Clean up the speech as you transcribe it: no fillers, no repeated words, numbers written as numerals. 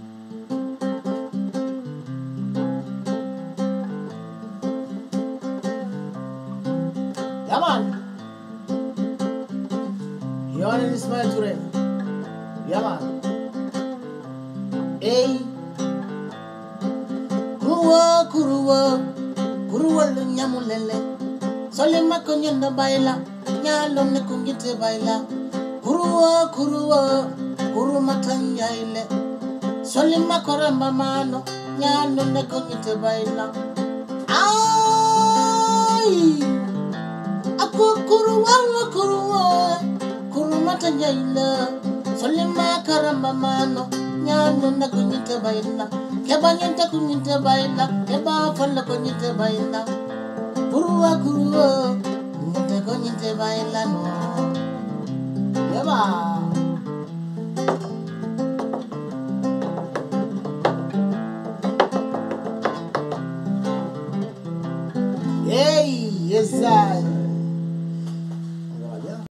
Come on. Your name is Ismail Toure. Yeah, man. Hey. Kuruwa lu nyamulele. Sole mako nyenda baila. Nyalo ne kungite baila. Kuruwa, kuru matanya ile. Sole mako ramba mano. Nyalo ne kungite baila. Ay. Aku kuruwa, kuru matanya ile. Sole mako ramba mano. Nyalo ne kungite baila. Keba nyenta kunyite baila, keba falla kunyite baila. Kuruwa, nyenta kunyite baila no. Keba. Hey, yes I.